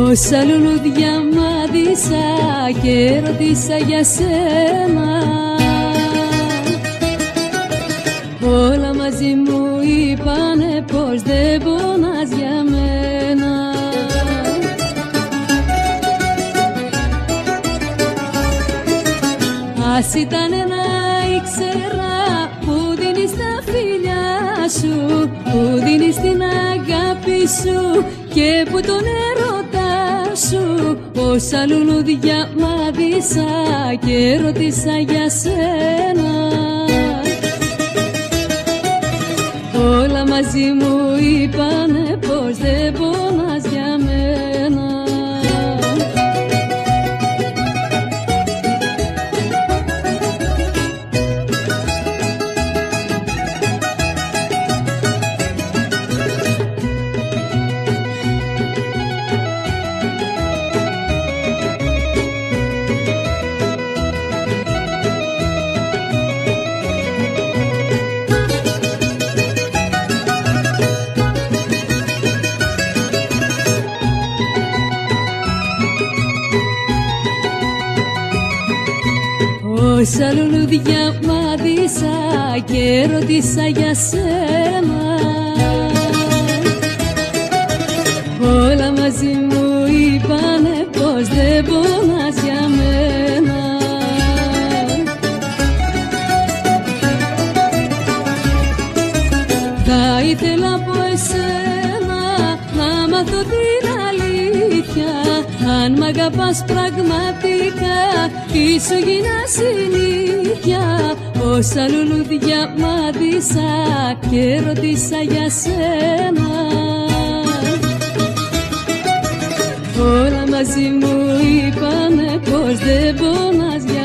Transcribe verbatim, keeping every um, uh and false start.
Όσα λουλούδια μάδισα και ρώτησα για σένα, όλα μαζί μου είπανε πως δεν πονάς για μένα. Ας ήτανε να ήξερα που δίνεις τα φιλιά σου, που δίνεις την αγάπη σου και που τον έρωτά σου. Όσα λουλούδια μάδισα και ρώτησα για σένα, όλα μαζί μου είπανε πως δεν πονάς για μένα. Όσα λουλούδια μάδισα και ρώτησα για σένα, όλα μαζί μου είπανε πως δεν πονάς για μένα. Θα ήθελα από εσένα να μάθω την αλήθεια, αν μ' αγαπάς πραγματικά τι σου γίνα συνήθεια. Όσα λουλούδια μάδισα και ρώτησα για σένα, όλα μαζί μου είπανε πως δεν πονάς για